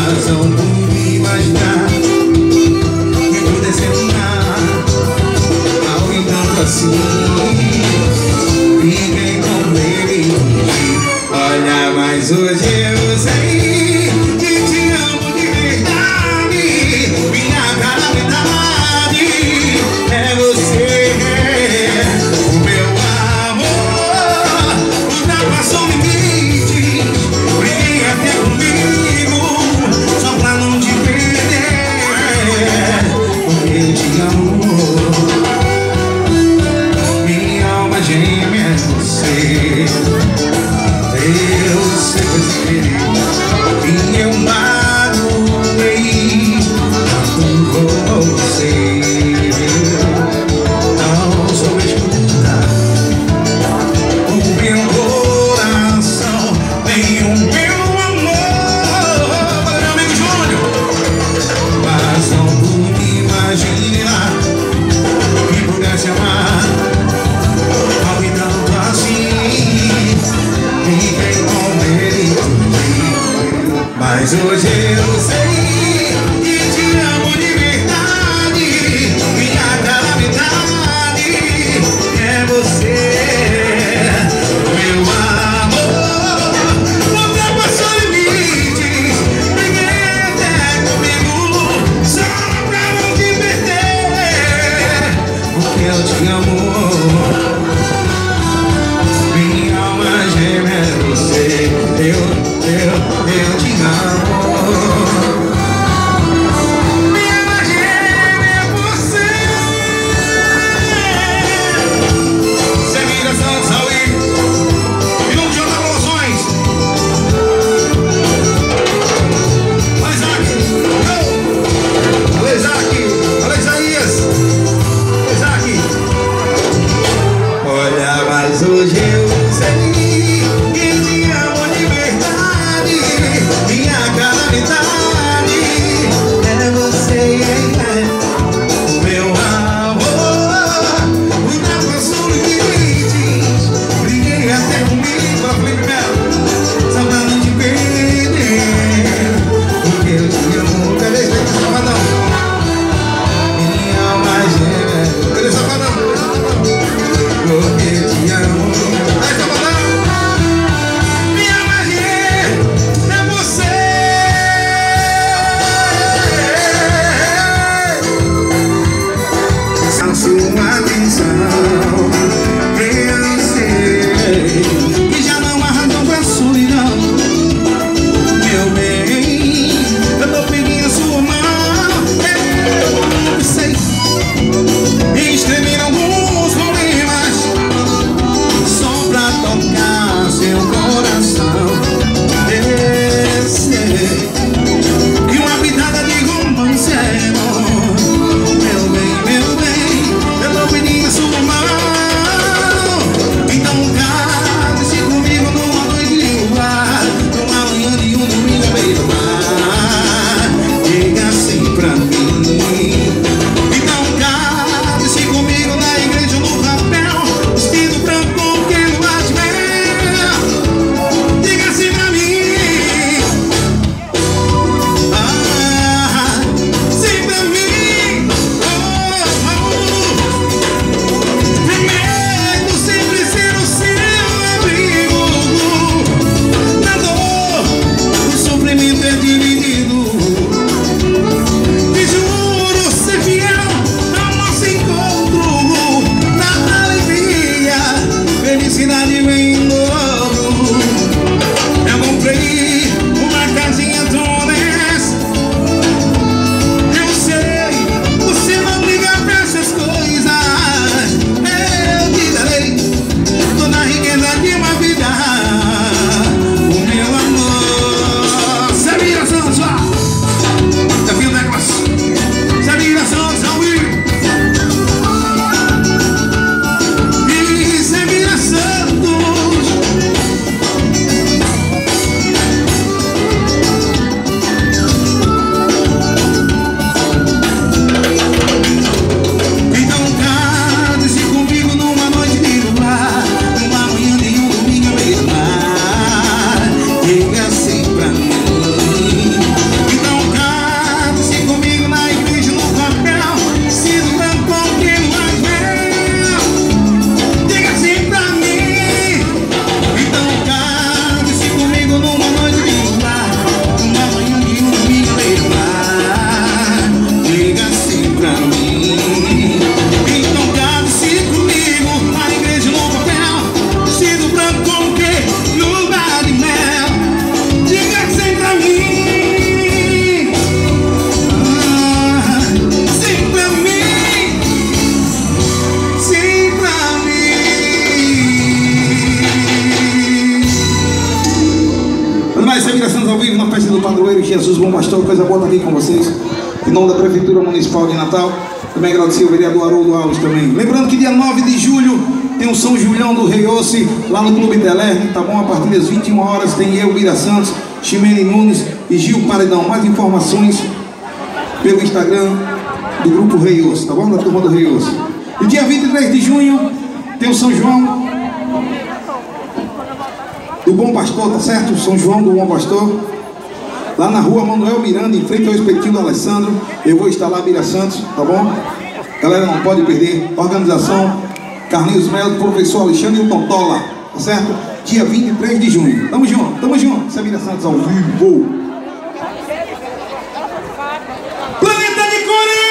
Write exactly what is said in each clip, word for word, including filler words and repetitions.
Mas não pude imaginar que pudesse amar alguém tanto assim. Fiquei com ele. Olha, mas hoje eu sei que te amo de verdade. Minha calamidade é você. O meu amor ultrapassou limites. Briguei até comigo só pra não te perder. Porque eu te amo. Minha alma gêmea é você. Eu sempre esperei e eu magoei tanto com você. Não sou escuta o meu coração, nem o meu amor. Meu amigo Júnior, mas não pude imaginar que pudesse amar alguém tanto assim. Fiquei com ele, mas hoje eu sei que te amo de verdade. Minha calamidade é você. Meu amor ultrapassou limites. Briguei até comigo só pra não te perder. Porque eu te amo. Minha alma gêmea é você. Eu, eu, eu te amo. padroeiro Jesus Bom Pastor, coisa boa estar aqui com vocês. Em nome da Prefeitura Municipal de Natal, também agradecer ao vereador Haroldo Alves também. Lembrando que dia nove de julho tem o São Julião do Rei Ossi, lá no Clube Telerne, tá bom? A partir das vinte e uma horas tem eu, Bira Santos, Ximene Nunes e Gil Paredão. Mais informações pelo Instagram do Grupo Rei Ossi, tá bom? Da turma do Rei Ossi. E dia vinte e três de junho tem o São João do Bom Pastor, tá certo? São João do Bom Pastor, lá na rua Manuel Miranda, em frente ao Espetinho do Alessandro. Eu vou estar lá, Bira Santos, tá bom? Galera, não pode perder. Organização Carlinhos Melo, professor Alexandre e o Tontola, tá certo? Dia vinte e três de junho. Tamo junto, tamo junto. Isso é Bira Santos ao vivo. Planeta de Cores!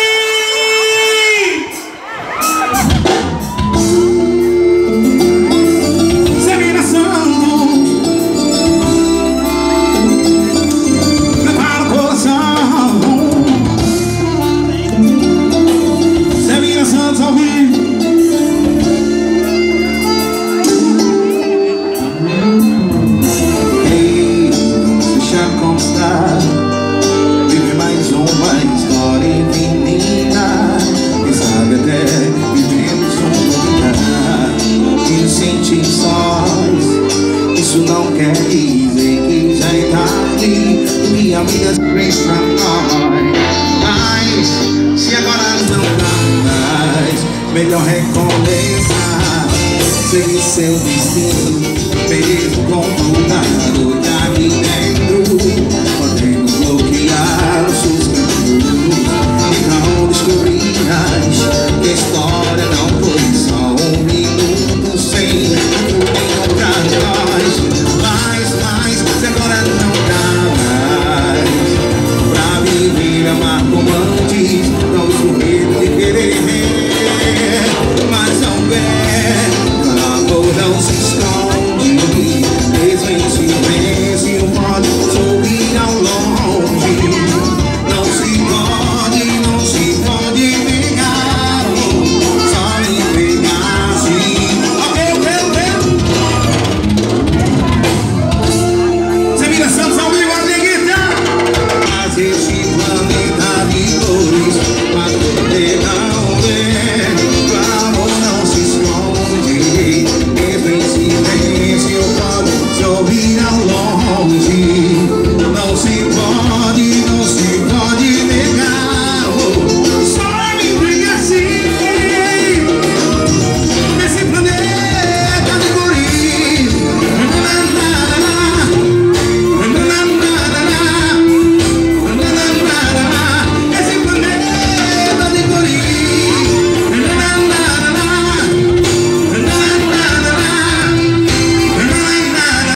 Isso não quer dizer que já é tarde. Minha vida se fez pra nós. Mas se agora não dá mais, melhor recomeçar. Seguir seu destino, mesmo complicado de